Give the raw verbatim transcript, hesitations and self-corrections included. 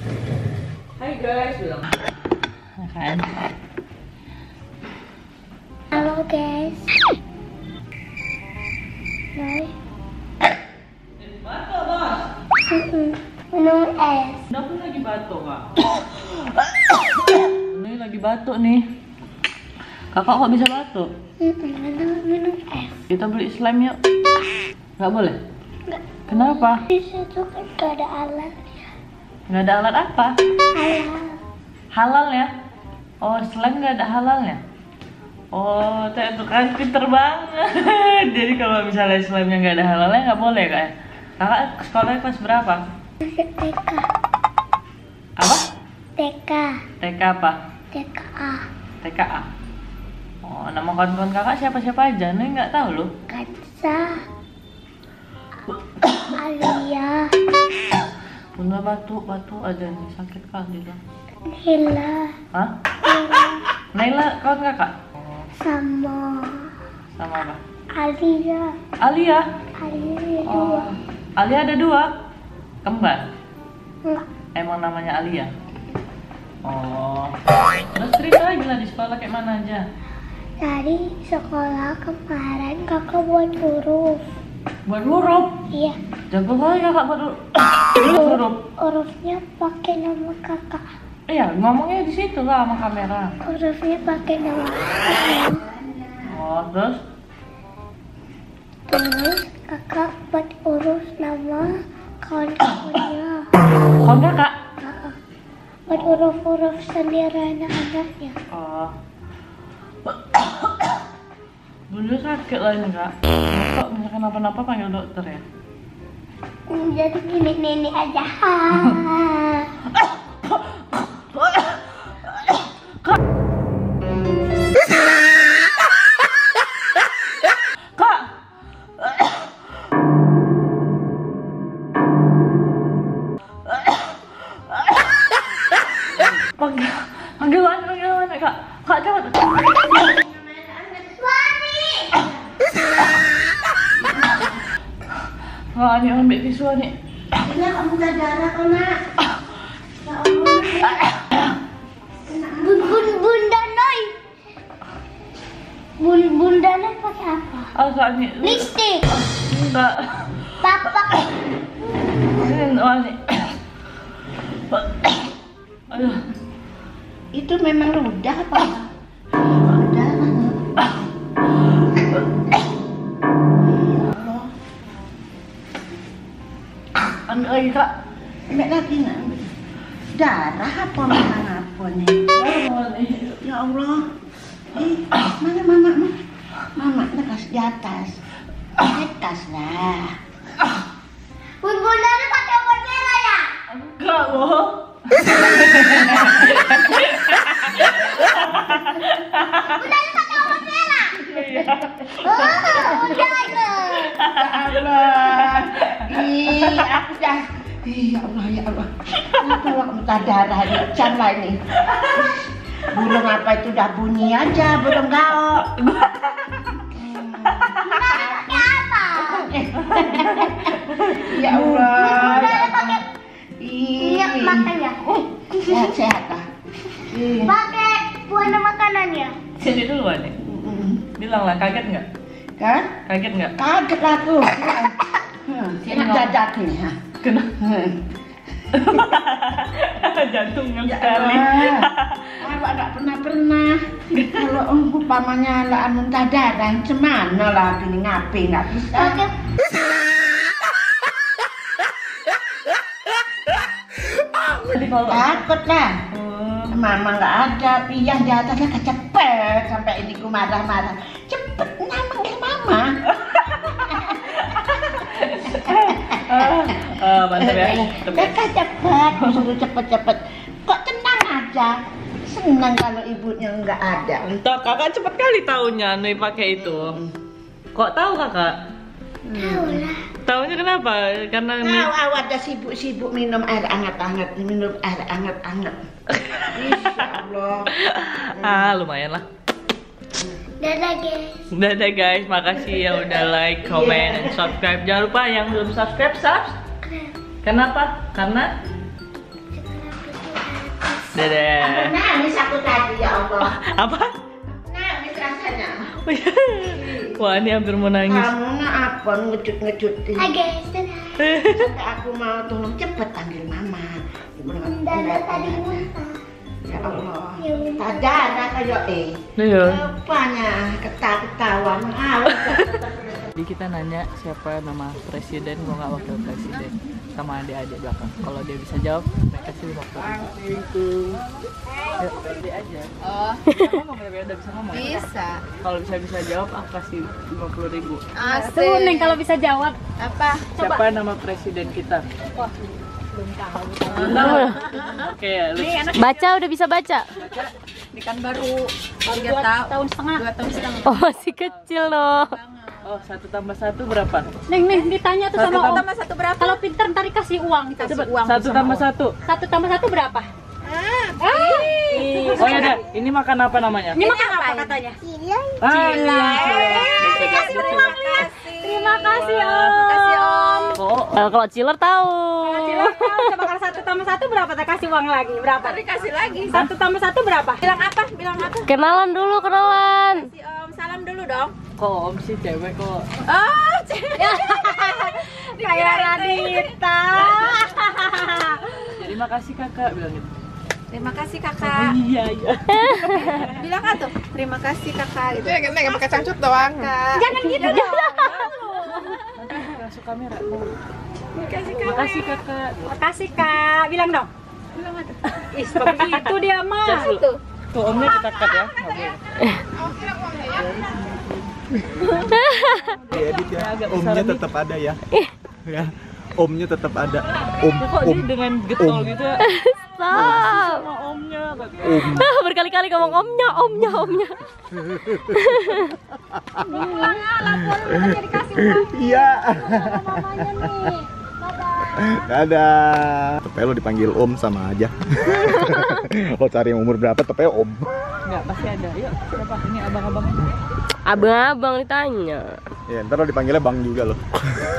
Hai guys, bilang. Kan. Halo guys. Hai. Batuk, Bos. Minum es. Kenapa lagi batuk, Kak? Ini lagi batuk nih. Kakak kok bisa batuk? Minum, minum es. Kita beli slime yuk. Nggak boleh? Nggak. Kenapa? Di situ kan gak ada alat. Nggak ada alat apa? Halal. Halal ya? Oh, slime nggak ada halalnya? Oh, itu kan pinter banget. Jadi kalau misalnya slime-nya nggak ada halalnya nggak boleh kak? Kakak sekolahnya kelas berapa? T K. Apa? T K. T K apa? T K A. T K A. Oh, nama kawan-kawan kakak siapa-siapa aja? Nih nggak tahu loh. Kansa. Alia. Bunda batuk, batuk aja nih, sakit kali lah. Hila. Hah? Hila. Naila kawan kakak? Sama Sama apa? Alia. Alia? Alia dua. Oh, Alia ada dua? Kembar? Enggak. Emang namanya Alia? Oh. Terus cerita lagi lah di sekolah kayak mana aja? Tadi sekolah kemarin kakak buat huruf. Buat huruf? Iya. Jago kali kakak buat huruf. Huruf? Hurufnya pakai nama kakak. Iya, ngomongnya di situ lah sama kamera. Hurufnya pakai nama kakak. Oh, terus? Terus kakak buat huruf nama kawan-kawannya. Kawan kakak? Kakak buat huruf-huruf sendiri anak-anaknya. Oh. Bunda sakit lah ini kak. Kok misalkan apa-apa panggil dokter ya? Jadi gini nenek aja. Kak. Kak. Panggil, panggil mana, panggil mana kak? Kak cepat. Wah, ini ambil tisu nih. Ini kamu udah darah kok nak. Ya Allah. Bun bun bunda Noi. Bun bunda Noi pakai apa? Oh, soal ini. Lipstick. Enggak. Papa. Ini oh, ini. Aduh. Itu memang ludah apa? Ludah. Ambil lagi kak. Ambil lagi nak. Darah apa memang apa nih? Ya Allah. Eh, mana mamamu? Mama lekas di atas. Di atas lah. Bun bunda Noi pakai obat merah ya? Enggak loh. Bunda Noi pakai obat merah? Iya. Oh, udah itu. Ya Allah. Ih, aku dah. Ih, ya Allah, ya Allah. Kalau muntah darah ini, jam lah ini. Burung apa itu udah bunyi aja, burung gaok. Pakai apa? Ya Allah. Pakai minyak makan ya? Sehat-sehat lah. Pakai buah makanan ya? Sini dulu nih. Bilang lah, kaget nggak? Kan? Kaget nggak? Kaget lah aku. Sini dadak nih. Kenapa? Jantungnya Ya sekali. Aku nggak pernah-pernah. Kalau umpamanya lah muntah darah, cemana lah gini ngapi nggak bisa. Jadi kalau Takut lah. Hmm. Mama nggak ada, piyah di atasnya kecepet sampai ini ku marah-marah. Cepet manggil mama. Ah, ah, mantap ya. Kakak cepet, suruh cepet-cepet. Kok tenang aja. Senang kalau ibunya nggak ada. Entah, kakak cepet kali taunya Nui pakai itu. Kok tahu kakak? Tahu lah. Taunya kenapa? Karena Nui... Tahu awak ada sibuk-sibuk minum air hangat-hangat, minum air hangat-hangat. Insya Allah. Ah, lumayan lah. Dadah guys. Dadah guys, makasih yang udah like, comment, dan subscribe. Jangan lupa yang belum subscribe, subscribe. Kenapa? Karena Dadah. Nangis aku tadi ya Allah. Apa? Nangis rasanya. Wah, ini hampir mau nangis. Kamu apa ngejut-ngejutin? Hai guys, dadah. Sampai aku mau tolong cepet panggil mama. Dadah tadi muntah. Ya Allah. Tada ada kayak eh. Iya. Rupanya ketawa-ketawa mengalir. Jadi kita nanya siapa nama presiden, kok nggak wakil presiden, sama adik-adik belakang. Kalau dia bisa jawab, mereka kasih lima puluh ribu. Ya, pede aja. Oh, Kamu nggak udah bisa ngomong? bisa. Kalau bisa bisa jawab, aku kasih lima puluh ribu. Asik. Tuh Neng kalau bisa jawab. Apa? Siapa nama presiden kita? Belum tahu. Oke, ya, lu Baca udah bisa baca. Ini kan baru tiga Dua tahun. tahun setengah. Dua tahun setengah. Oh masih kecil loh. Oh, satu tambah satu berapa? Neng, Neng ditanya tuh Satu sama Om. Tambah satu berapa? Kalau pinter ntar dikasih uang. Kasih Coba. uang Satu sama tambah Om. satu. Satu tambah satu berapa? Oh ya deh, ini makan apa namanya? Ini makan apa apa ini? katanya? Ah, iya. Terima kasih. Terima kasih Om. Terima kasih Om. Oh, Eh, kalau Ciler tahu. Silakan. Coba kalau satu tambah satu berapa? Kita kasih uang lagi. Berapa? Ntar dikasih lagi. Satu tambah satu berapa? Bilang apa? Bilang apa? Kenalan dulu, kenalan. Si Om, salam dulu dong. kok Om sih cewek kok? Oh, cewek. Kayak Radita. Jadi makasih kakak bilang gitu. Terima kasih kakak. Iya iya. Bilang apa tuh? Terima kasih kakak. Itu yang nggak pakai cangcut doang. Kak. Jangan gitu dong. Nanti masuk kamera. Makasih Makasih kakak. Makasih Kak. Bilang dong. Bilang apa? Ih, seperti itu dia mah. Cas dulu. Tuh. Tuh omnya ditakat ya. Nggak boleh. Diedit ya, Agak omnya besar tetap ada ya. Ya, omnya tetap ada. Om, Ya, kok om, dia dengan getol om. gitu ya? Stop. Sama omnya katanya. om. Berkali-kali ngomong omnya, omnya, omnya. Iya. Dadah. Tepel lo dipanggil om sama aja. Lo cari yang umur berapa tepel om. Enggak, pasti ada. Yuk, siapa? Ini abang-abang. Abang-abang ditanya. Ya, ntar lo dipanggilnya bang juga lo.